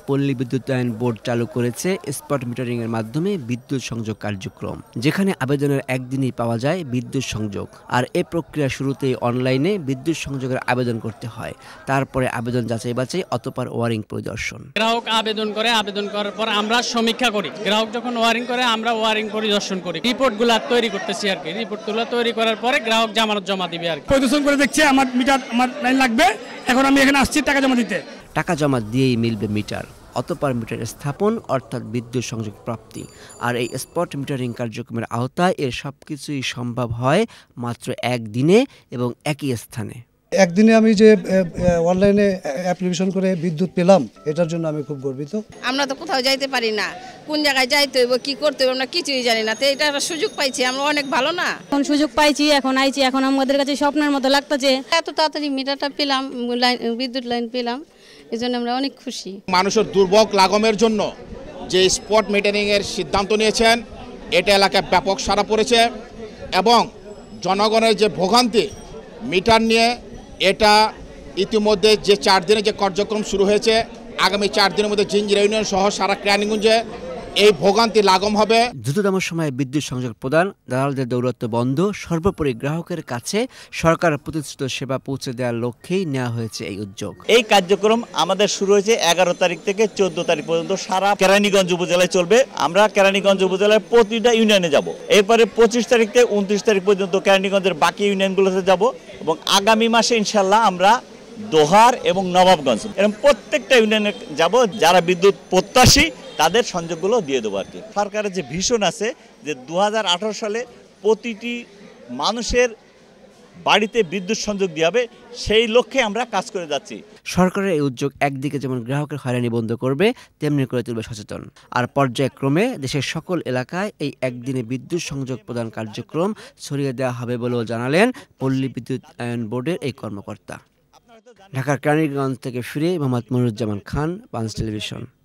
পল্লী বিদ্যুতায়ন বোর্ড চালু করেছে স্পট মিটারিং এর মাধ্যমে বিদ্যুৎ সংযোগ কার্যক্রম, যেখানে আবেদনের একদিনই পাওয়া যায় বিদ্যুৎ সংযোগ। আর এই প্রক্রিয়া শুরুতেই অনলাইনে বিদ্যুৎ সংযোগের আবেদন করতে হয়, তারপরে আবেদন যাচাই বাছাই, অতঃপর ওয়ারিং পরিদর্শন। গ্রাহক আবেদন করার পর আমরা সমীক্ষা করি। গ্রাহক যখন ওয়ারিং করে আমরা ওয়ারিং পরিদর্শন করি, রিপোর্টগুলো তৈরি করতেছি আর কি। রিপোর্টগুলো তৈরি করার পরে গ্রাহক জামানত জমা দিবে আর কি। পরিদর্শন করে দেখছে আমার মিটার, আমার লাইন লাগবে, এখন আমি এখানে আসছি টাকা জমা দিতে। টাকা জমা দিয়েই মিলবে মিটার, অতঃপর মিটার স্থাপন অর্থাৎ বিদ্যুৎ সংযোগ প্রাপ্তি। আর এই স্পট মিটারিং কার্যক্রমের আওতায় এর সবকিছুই সম্ভব হয় মাত্র একদিনে এবং একই স্থানে। একদিনে আমি যে অনলাইনে অ্যাপ্লিকেশন করে বিদ্যুৎ পেলাম, এটার জন্য আমি খুব গর্বিত। আমরা তো কোথাও যাইতে পারি না, কোন জায়গায় যাইতে হইব, কি করতে হইব, আমরা কিছুই জানি না। তো এটা একটা সুযোগ পাইছি আমরা, অনেক ভালো না? এখন সুযোগ পাইছি, এখন আইছি, এখন আমাদের কাছে স্বপ্নের মতো লাগতেছে। এত তাড়াতাড়ি মিটারটা পেলাম, বিদ্যুৎ লাইন পেলাম, এই জন্য আমরা অনেক খুশি। মানুষের দুর্ভোগ লাঘবের জন্য যে স্পট মিটারিং এর সিদ্ধান্ত নিয়েছেন, এটা এলাকায় ব্যাপক সাড়া পড়েছে এবং জনগণের যে ভোগান্তি মিটার নিয়ে, এটা ইতিমধ্যে যে 4 দিনে যে কার্যক্রম শুরু হয়েছে, আগামী 4 দিনের মধ্যে জিঞ্জিরা ইউনিয়ন সহ সারা কেরানীগঞ্জে এই ভোগান্তি লাঘব হবে। দ্রুততম সময়ে বিদ্যুৎ সংযোগ প্রদান, দালালদের দৌরাত্ম্য বন্ধ, সর্বোপরি গ্রাহকের কাছে সরকার প্রতিশ্রুত সেবা পৌঁছে দেওয়ার লক্ষ্যেই নেওয়া হয়েছে এই উদ্যোগ। এই কার্যক্রম আমাদের শুরু হয়েছে 11 তারিখ থেকে 14 তারিখ পর্যন্ত সারা কেরানীগঞ্জ উপজেলায় চলবে। আমরা কেরানীগঞ্জ উপজেলার প্রতিটা ইউনিয়নে যাব। এরপরে 25 তারিখ থেকে 29 তারিখ পর্যন্ত কেরানীগঞ্জের বাকি ইউনিয়নগুলোতে যাব এবং আগামী মাসে ইনশাল্লাহ আমরা দোহার এবং নবাবগঞ্জ এরকম প্রত্যেকটা ইউনিয়নে যাব। যারা বিদ্যুৎ প্রত্যাশী তাদের সংযোগগুলো দিয়ে দেবো আর কি। সরকারের যে ভিশন আছে যে 2018 সালে প্রতিটি মানুষের বাড়িতে বিদ্যুৎ সংযোগ দিয়ে হবে, সেই লক্ষ্যে আমরা কাজ করে যাচ্ছি। সরকারের এই উদ্যোগ একদিকে যেমন গ্রাহকের হয়রানি বন্ধ করবে, তেমনি করে তুলবে সচেতন। আর পর্যায়ক্রমে দেশের সকল এলাকায় এই একদিনে বিদ্যুৎ সংযোগ প্রদান কার্যক্রম ছড়িয়ে দেওয়া হবে বলেও জানালেন পল্লী বিদ্যুতায়ন বোর্ডের এই কর্মকর্তা। ঢাকার কেরানীগঞ্জ থেকে ফিরে মোহাম্মদ মনিরুজ্জামান খান, পাঁচ টেলিভিশন।